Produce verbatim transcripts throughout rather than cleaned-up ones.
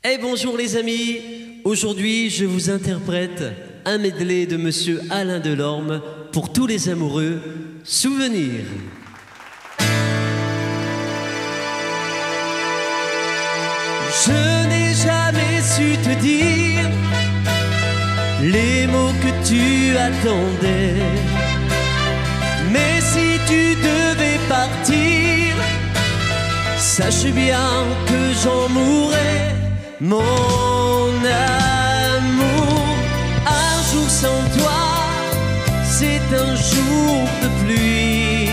Eh bonjour les amis, aujourd'hui je vous interprète un medley de Monsieur Alain Delorme pour tous les amoureux, Souvenir. Je n'ai jamais su te dire les mots que tu attendais, mais si tu devais partir, sache bien que j'en mourrais. Mon amour, un jour sans toi, c'est un jour de pluie.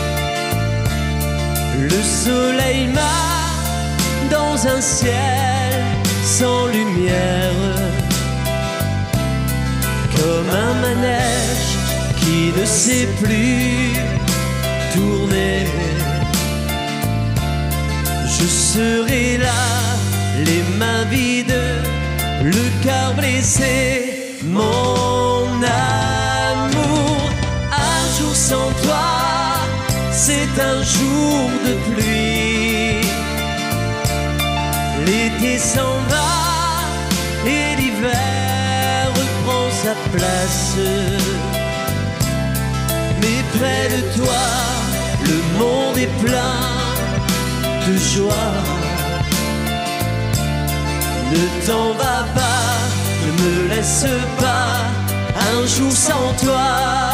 Le soleil m'a dans un ciel sans lumière, comme un manège qui ne sait plus tourner. Je serai là, les mains vides, le cœur blessé. Mon amour, un jour sans toi, c'est un jour de pluie. L'été s'en va et l'hiver reprend sa place. Mais près de toi, le monde est plein de joie. Ne t'en va pas, ne me laisse pas un jour sans toi.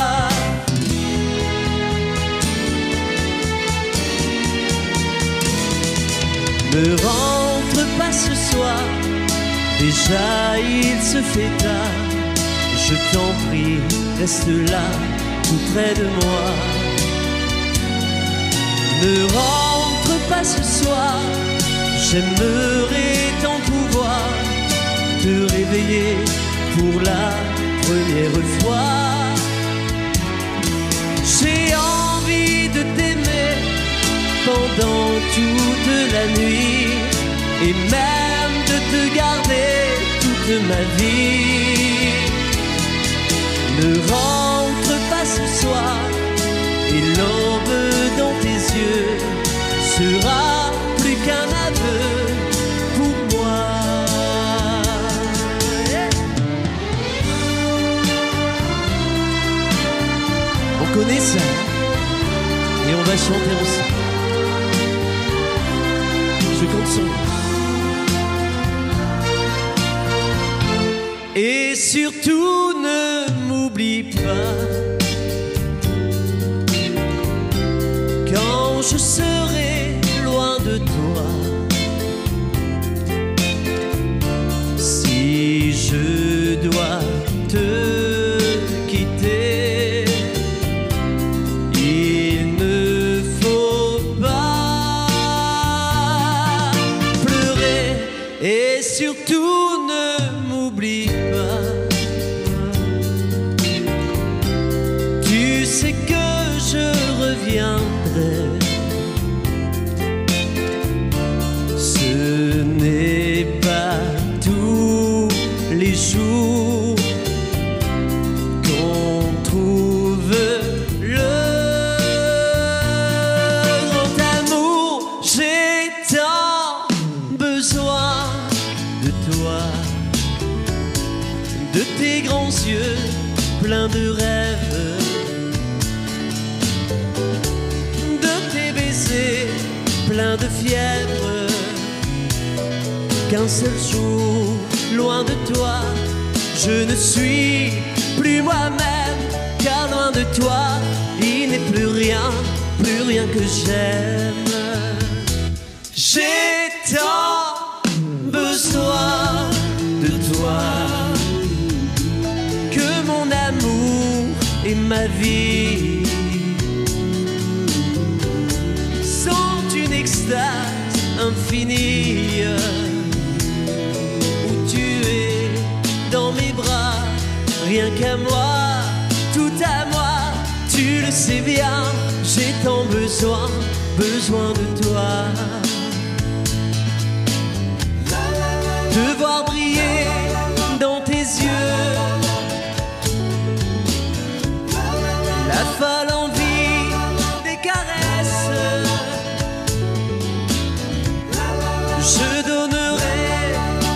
Ne rentre pas ce soir, déjà il se fait tard. Je t'en prie, reste là, tout près de moi. Ne rentre pas ce soir, j'aimerais tant pouvoir te réveiller pour la première fois. J'ai envie de t'aimer pendant toute la nuit et même de te garder toute ma vie. Ne rentre pas ce soir et l'aube dans tes yeux sera plus qu'un aveu pour moi. On connaît ça et on va chanter ensemble. Je compte sur vous. Et surtout ne m'oublie pas quand je serai loin de toi. Si je dois te quitter, il ne faut pas pleurer. Et surtout ne m'oublie pas. Tu sais que je reviendrai. Ce n'est pas tous les jours qu'on trouve le grand amour. J'ai tant besoin de toi, de tes grands yeux pleins de rêves, de tes baisers pleins de fièvre. Qu'un seul jour, loin de toi, je ne suis plus moi-même, car loin de toi, il n'est plus rien, plus rien que j'aime. J'ai tant besoin de toi que mon amour et ma vie sont une extase infinie. Dans mes bras, rien qu'à moi, tout à moi, tu le sais bien, j'ai tant besoin, besoin de toi. Te voir briller dans tes yeux, la folle envie des caresses. Je donnerai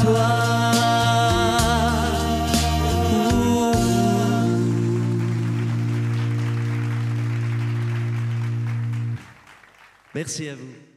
toi. Ouh. Merci à vous.